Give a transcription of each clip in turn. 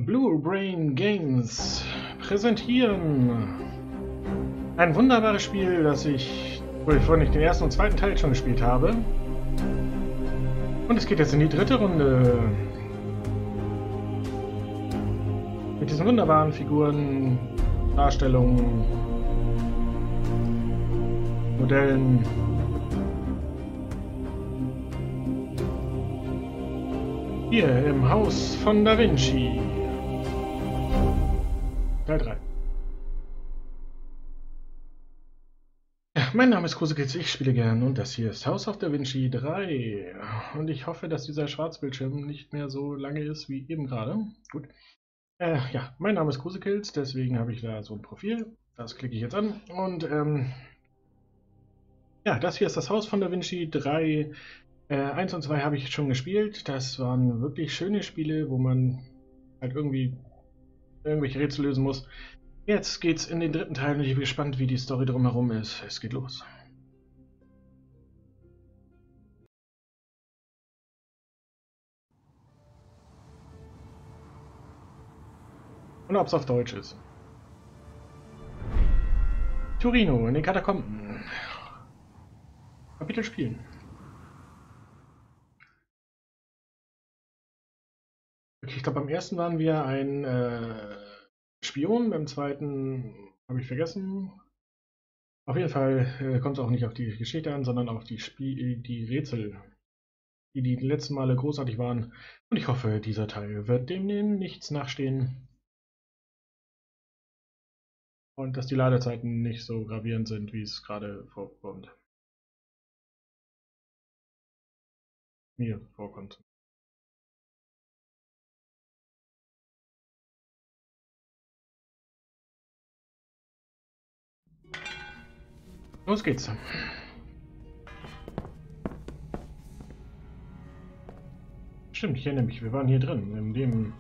Blue Brain Games präsentieren ein wunderbares Spiel, das ich, bevor ich den ersten und zweiten Teil schon gespielt habe. Und es geht jetzt in die dritte Runde. Mit diesen wunderbaren Figuren, Darstellungen, Modellen. Hier im Haus von Da Vinci. Teil 3. Ja, mein Name ist Krusekitz, ich spiele gern und das hier ist House of Da Vinci 3. Und ich hoffe, dass dieser Schwarzbildschirm nicht mehr so lange ist wie eben gerade. Gut. Ja, mein Name ist Krusekitz, deswegen habe ich da so ein Profil. Das klicke ich jetzt an. Und ja, das hier ist das Haus von Da Vinci 3. 1 und 2 habe ich schon gespielt. Das waren wirklich schöne Spiele, wo man halt irgendwie irgendwelche Rätsel lösen muss. Jetzt geht's in den dritten Teil und ich bin gespannt, wie die Story drumherum ist. Es geht los. Und ob es auf Deutsch ist. Torino in den Katakomben. Kapitel spielen. Okay, ich glaube, beim ersten waren wir ein Spion, beim zweiten habe ich vergessen. Auf jeden Fall kommt es auch nicht auf die Geschichte an, sondern auf die Rätsel, die letzten Male großartig waren. Und ich hoffe, dieser Teil wird dem nichts nachstehen. Und dass die Ladezeiten nicht so gravierend sind, wie es gerade vorkommt. Mir vorkommt. Los geht's. Stimmt, ich erinnere mich, wir waren hier drin, in dem...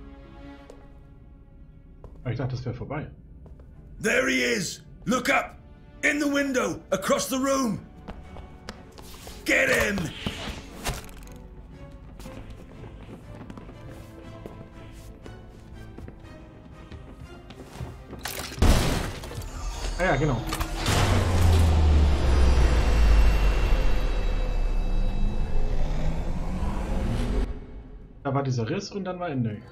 Ich dachte, das wäre vorbei. There he is! Look up! In the window! Across the room! Get him! Ah ja, genau. Da war dieser Riss und dann war Ende.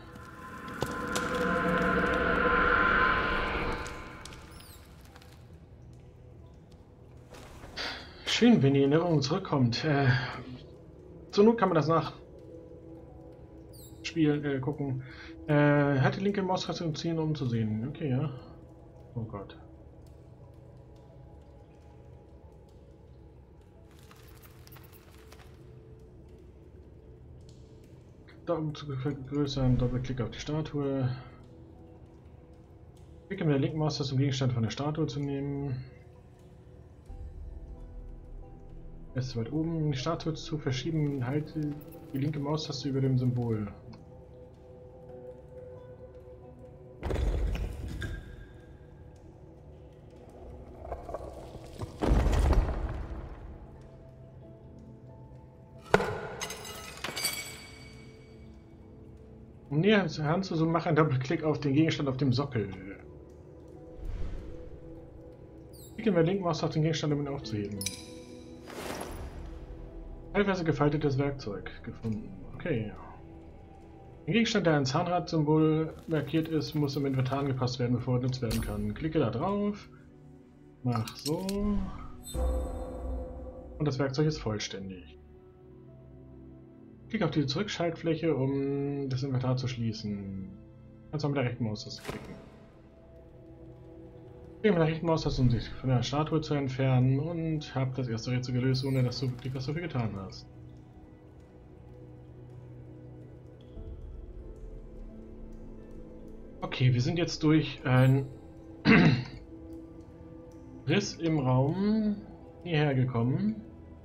Schön, wenn die Erinnerung zurückkommt. Zur Not kann man das nachspielen, gucken. Hat die linke Maustaste ziehen, um zu sehen. Okay, ja. Oh Gott. Um zu vergrößern, Doppelklick auf die Statue. Klicke mit der linken Maustaste, um Gegenstand von der Statue zu nehmen. Erst weit oben, um die Statue zu verschieben, halte die linke Maustaste über dem Symbol. Um näher heranzuzoomen, mach einen Doppelklick auf den Gegenstand auf dem Sockel. Klicke mit der linken Maustaste auf den Gegenstand, um ihn aufzuheben. Teilweise gefaltetes Werkzeug gefunden. Okay. Ein Gegenstand, der ein Zahnrad-Symbol markiert ist, muss im Inventar angepasst werden, bevor er genutzt werden kann. Klicke da drauf. Mach so. Und das Werkzeug ist vollständig. Klicke auf die Zurückschaltfläche, um das Inventar zu schließen. Kannst auch mit der rechten Maustaste klicken. Klicke mit der rechten Maustaste, um sich von der Statue zu entfernen und habe das erste Rätsel gelöst, ohne dass du wirklich was dafür getan hast. Okay, wir sind jetzt durch einen Riss im Raum hierher gekommen.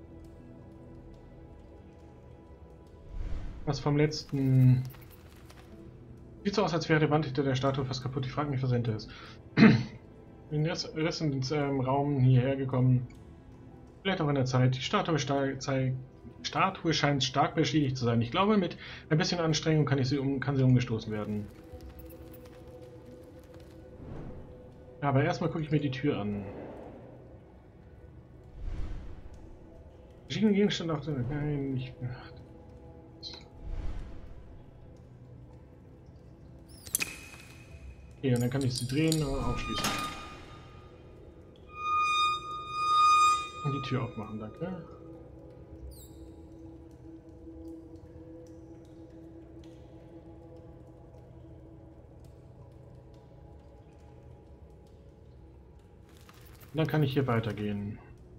Was vom letzten... Sieht so aus, als wäre die Wand hinter der Statue fast kaputt. Ich frage mich, was hinter ist. In der Riss ins Raum hierher gekommen. Vielleicht auch in der Zeit. Die Statue scheint stark beschädigt zu sein. Ich glaube, mit ein bisschen Anstrengung kann sie umgestoßen werden. Aber erstmal gucke ich mir die Tür an. Verschiedene Gegenstände auf der... Nein, nicht... Okay, und dann kann ich sie drehen und aufschließen. Und die Tür aufmachen, danke. Und dann kann ich hier weitergehen.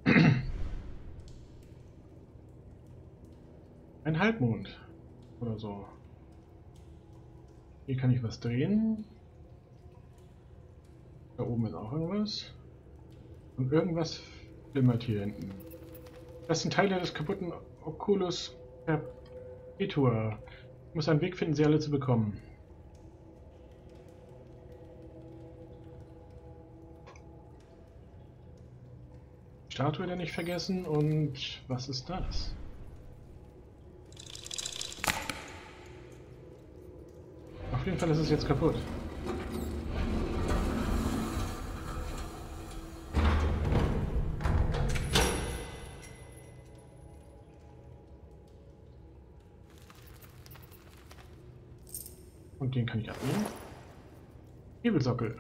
Ein Halbmond oder so. Hier kann ich was drehen. Da oben ist auch irgendwas. Und irgendwas flimmert hier hinten. Das sind Teile des kaputten Oculus Perpetua. Ich muss einen Weg finden, sie alle zu bekommen. Statue der nicht vergessen. Und was ist das? Auf jeden Fall ist es jetzt kaputt. Und den kann ich abnehmen. Hebelsockel.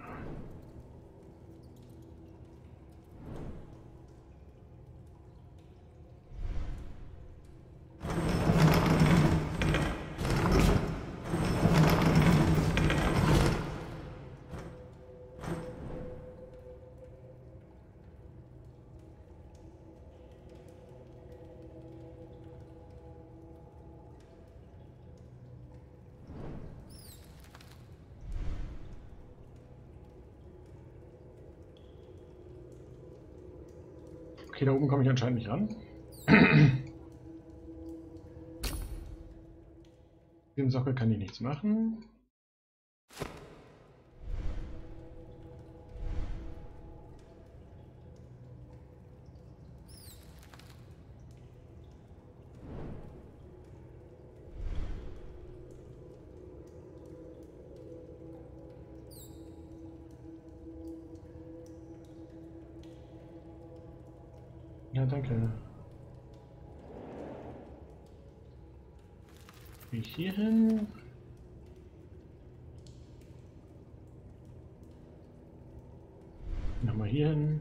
Okay, da oben komme ich anscheinend nicht ran. Dem Sockel kann ich nichts machen. Ja, danke. Wie hier hin? Nochmal hier hin.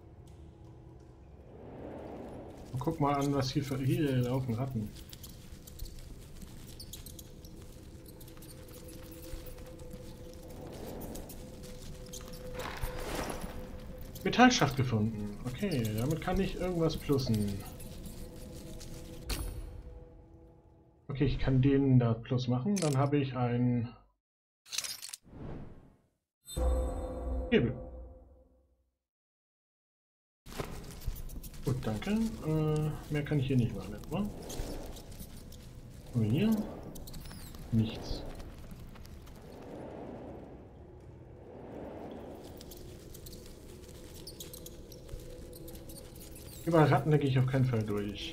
Und guck mal an, was hier für... Hier laufen Ratten. Metallschacht gefunden. Okay, damit kann ich irgendwas plussen. Okay, ich kann den da plus machen. Dann habe ich ein Hebel. Gut, danke. Mehr kann ich hier nicht machen, etwa? Und hier? Nichts. Über Ratten denke ich auf keinen Fall durch.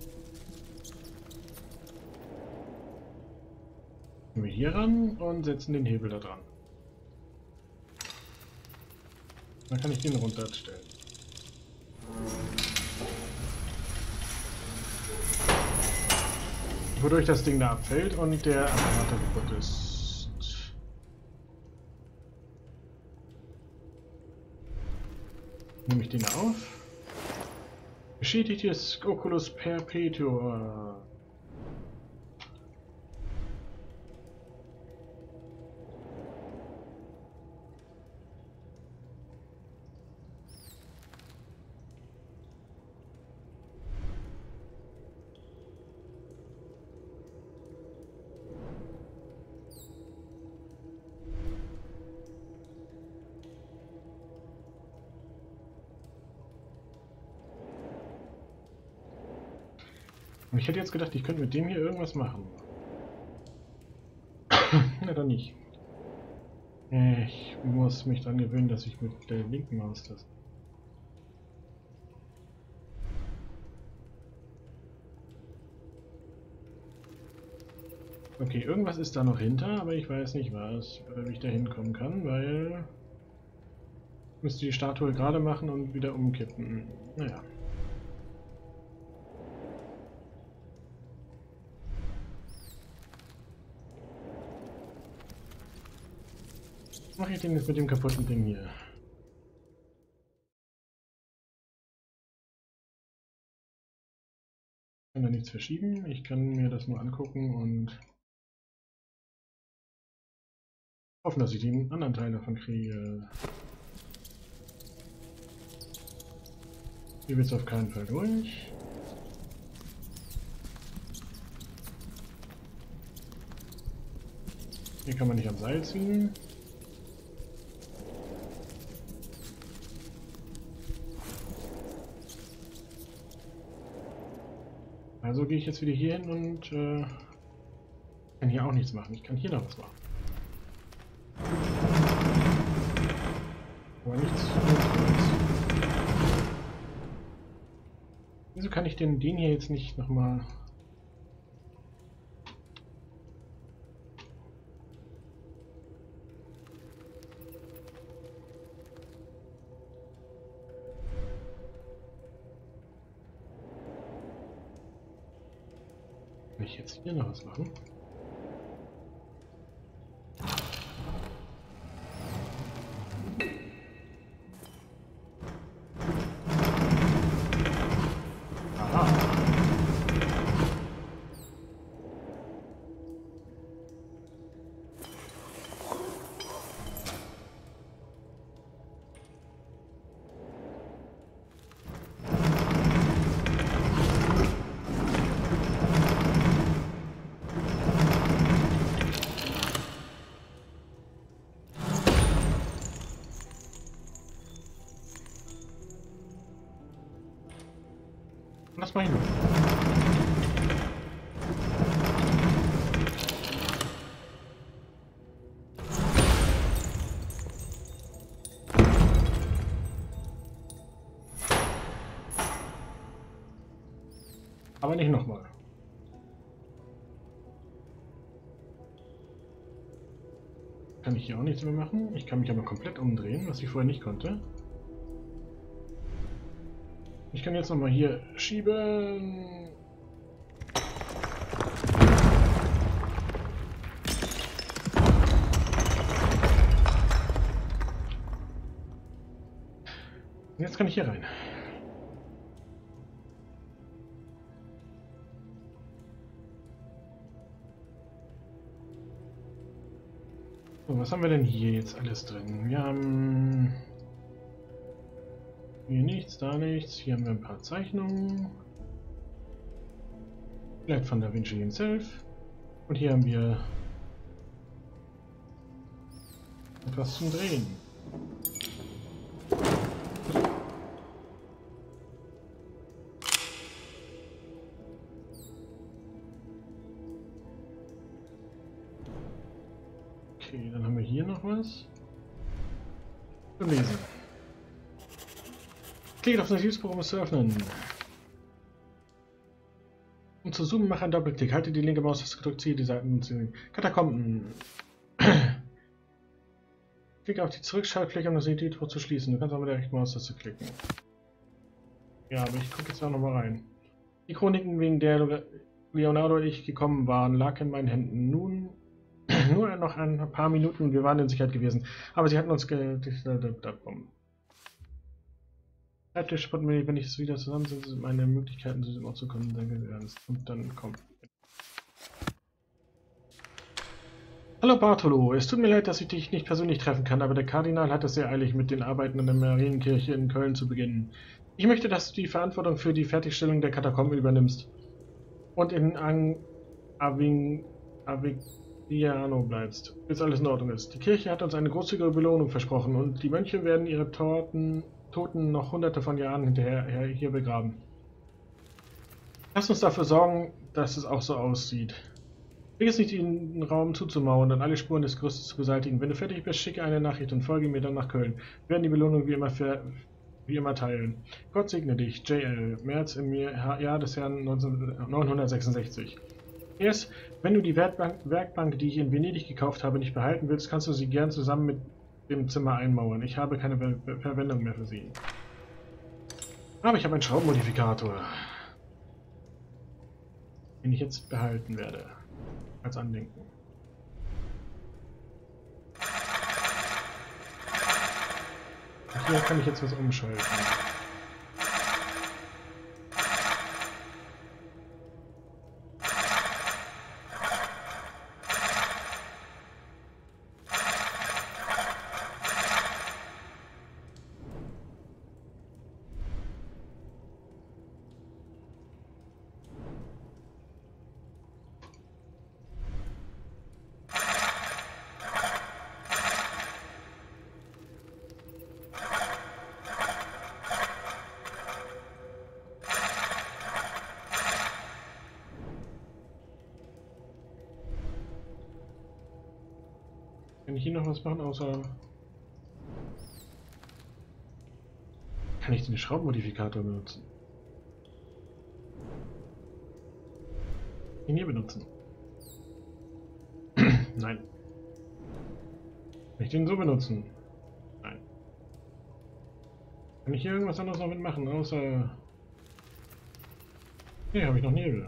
Gehen wir hier ran und setzen den Hebel da dran. Dann kann ich den runterstellen. Wodurch das Ding da abfällt und der Apparat kaputt ist. Nehme ich den auf. Beschädigtes Oculus Perpetua. Und ich hätte jetzt gedacht, ich könnte mit dem hier irgendwas machen. Na dann nicht. Ich muss mich daran gewöhnen, dass ich mit der linken Maustaste. Okay, irgendwas ist da noch hinter, aber ich weiß nicht was, wie ich da hinkommen kann, weil Müsste die Statue gerade machen und wieder umkippen. Naja. Was mache ich denn jetzt mit dem kaputten Ding hier? Ich kann da nichts verschieben. Ich kann mir das nur angucken und hoffen, dass ich den anderen Teil davon kriege. Hier wird es auf keinen Fall durch. Hier kann man nicht am Seil ziehen. Also gehe ich jetzt wieder hier hin und kann hier auch nichts machen. Ich kann hier noch was machen. Aber nichts. Wieso kann ich den hier jetzt nicht nochmal... Kann ich jetzt hier noch was machen? Lass mal hin. Aber nicht nochmal. Kann ich hier auch nichts mehr machen. Ich kann mich aber komplett umdrehen, was ich vorher nicht konnte. Ich kann jetzt nochmal hier schieben. Und jetzt kann ich hier rein. So, was haben wir denn hier jetzt alles drin? Wir haben... Hier nichts, da nichts. Hier haben wir ein paar Zeichnungen. Vielleicht von Da Vinci himself. Und hier haben wir etwas zum Drehen. Okay, dann haben wir hier noch was zum Lesen. Klickt auf das Notizbuch, um es zu öffnen. Um zu zoomen, mache einen Doppelklick. Halte die linke Maustaste gedrückt, ziehe die Seiten zu den Katakomben. Klicke auf die Zurückschaltfläche, um das Notizbuch zu schließen. Du kannst auch mit der rechten Maustaste klicken. Ja, aber ich gucke jetzt auch noch mal rein. Die Chroniken, wegen der Leonardo und ich gekommen waren, lag in meinen Händen. Nun nur noch ein paar Minuten und wir waren in Sicherheit gewesen. Aber sie hatten uns Schreibtisch, wenn ich es wieder zusammensetze, sind meine Möglichkeiten zu dem auch zu kommen. Und dann kommt. Hallo Bartolo, es tut mir leid, dass ich dich nicht persönlich treffen kann, aber der Kardinal hat es sehr eilig, mit den Arbeiten an der Marienkirche in Köln zu beginnen. Ich möchte, dass du die Verantwortung für die Fertigstellung der Katakomben übernimmst und in Avigliano bleibst, bis alles in Ordnung ist. Die Kirche hat uns eine großzügige Belohnung versprochen und die Mönche werden ihre Toten noch hunderte von Jahren hinterher hier begraben. Lass uns dafür sorgen, dass es auch so aussieht. Vergiss nicht, den Raum zuzumauern und alle Spuren des Gerüstes zu beseitigen. Wenn du fertig bist, schicke eine Nachricht und folge mir dann nach Köln. Wir werden die Belohnung wie immer teilen. Gott segne dich, JL. März im Jahr des Herrn 966. Erst, wenn du die Werkbank, die ich in Venedig gekauft habe, nicht behalten willst, kannst du sie gern zusammen mit dem Zimmer einmauern. Ich habe keine Verwendung mehr für sie. Aber ich habe einen Schraubenmodifikator, den ich jetzt behalten werde. Als Andenken. Und hier kann ich jetzt was umschalten. Kann ich hier noch was machen, außer... Kann ich den Schraubenmodifikator benutzen? Den hier benutzen? Nein. Kann ich den so benutzen? Nein. Kann ich hier irgendwas anderes noch mitmachen, außer... Hier habe ich noch Nebel.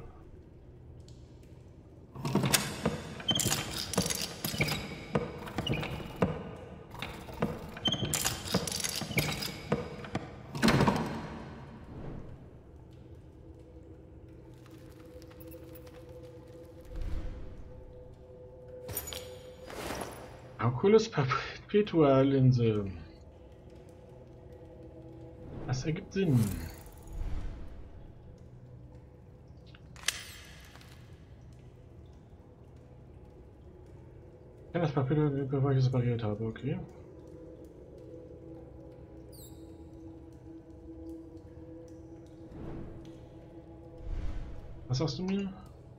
Oculus Perpetua-Linse. Das ergibt Sinn. Ich kann das Perpetua, bevor ich es separiert habe, okay. Was sagst du mir?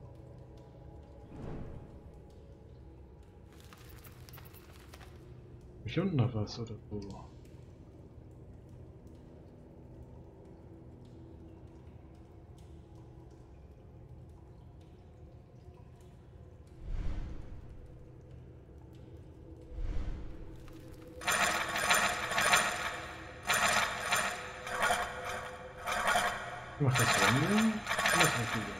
Hier unten noch was oder so. Mach das Wandel. Das wird wieder.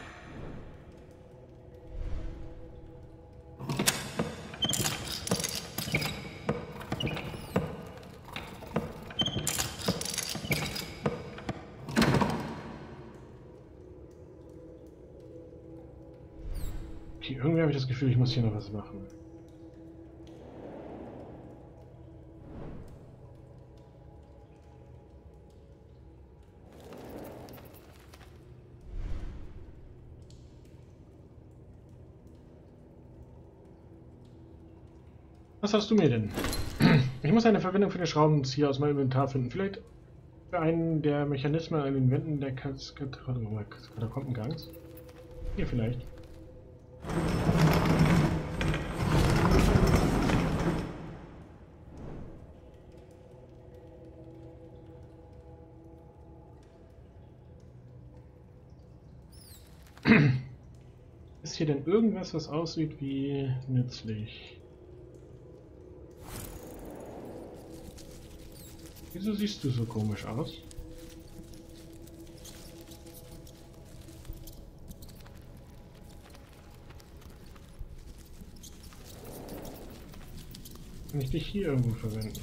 Okay, irgendwie habe ich das Gefühl, ich muss hier noch was machen. Was hast du mir denn? Ich muss eine Verwendung für den Schraubenzieher aus meinem Inventar finden. Vielleicht für einen der Mechanismen an den Wänden der Katakombengangs. Hier vielleicht. Ist hier denn irgendwas, was aussieht wie nützlich? Wieso siehst du so komisch aus? Kann ich dich hier irgendwo verwenden?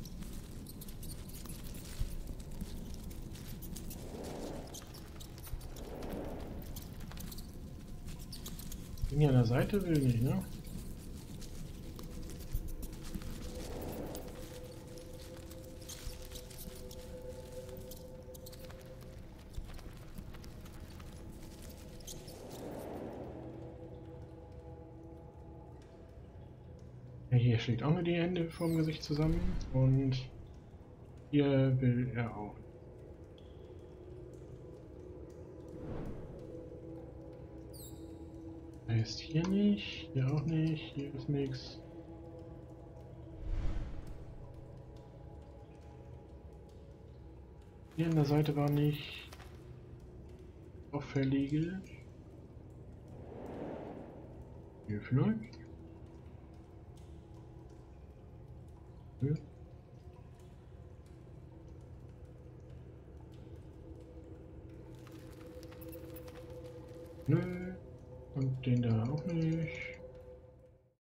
Bin hier an der Seite, will nicht, ne? Ja, hier schlägt auch nur die Hände vorm Gesicht zusammen und hier will er auch. Er ist hier nicht, hier auch nicht, hier ist nichts. Hier an der Seite war nicht auffällige. Hier vielleicht. Hier. Nö. Und den da auch nicht.